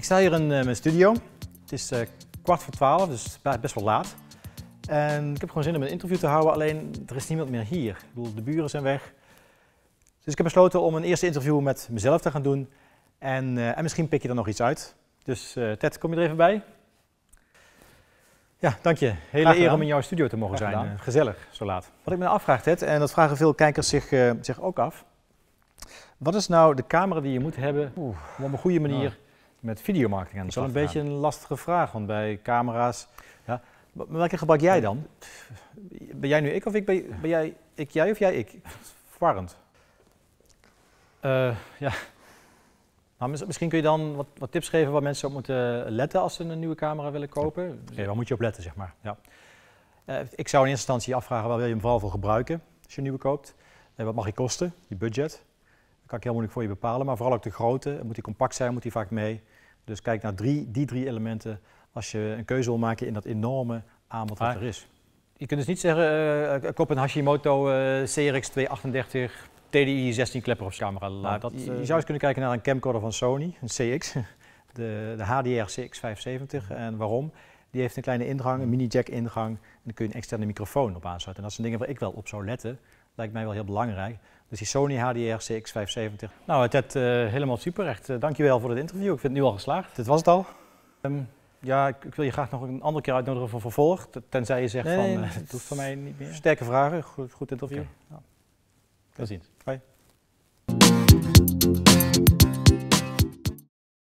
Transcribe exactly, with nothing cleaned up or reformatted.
Ik sta hier in uh, mijn studio. Het is uh, kwart voor twaalf, dus best wel laat. En ik heb gewoon zin om een interview te houden, alleen er is niemand meer hier. Ik bedoel, de buren zijn weg. Dus ik heb besloten om een eerste interview met mezelf te gaan doen. En, uh, en misschien pik je er nog iets uit. Dus uh, Ted, kom je er even bij? Ja, dank je. Hele eer om in jouw studio te mogen zijn. Uh, gezellig, zo laat. Wat ik me nou afvraag, Ted, en dat vragen veel kijkers zich, uh, zich ook af. Wat is nou de camera die je moet hebben Oeh, om op een goede manier oh. met videomarketing aan de slag te gaan? Dat is wel een beetje een lastige vraag, want bij camera's... Ja, welke gebruik jij dan? Ben jij nu ik of ik? Ben, ben jij ik jij of jij ik? Verwarrend. Uh, ja. Nou, misschien kun je dan wat, wat tips geven waar mensen op moeten letten als ze een nieuwe camera willen kopen. Ja, waar moet je op letten, zeg maar. Ja. Uh, ik zou in eerste instantie afvragen waar wil je hem vooral voor gebruiken als je een nieuwe koopt. Uh, wat mag je kosten, je budget. Dat kan ik heel moeilijk voor je bepalen, maar vooral ook de grootte. Moet die compact zijn, moet die vaak mee. Dus kijk naar drie, die drie elementen als je een keuze wil maken in dat enorme aanbod wat ah, er is. Je kunt dus niet zeggen, uh, koop een Hashimoto uh, C R X tweehonderdachtendertig T D I zestien klepperhoofdcamera. Nou, dat, uh, je zou eens kunnen kijken naar een camcorder van Sony, een C X, de, de H D R C X vijfenzeventig. En waarom? Die heeft een kleine ingang, een mini-jack ingang en dan kun je een externe microfoon op aansluiten. En dat zijn dingen waar ik wel op zou letten. Lijkt mij wel heel belangrijk. Dus die Sony H D R C X vijfenzeventig. Nou Ted, uh, helemaal super. Echt, uh, dankjewel voor dit interview. Ik vind het nu al geslaagd. Dit was het al. Um, ja, ik, ik wil je graag nog een andere keer uitnodigen voor vervolg. Tenzij je zegt nee, van, uh, het hoeft van mij niet meer. Sterke vragen, goed, goed interview. Okay. Ja. Tot ziens. Bye.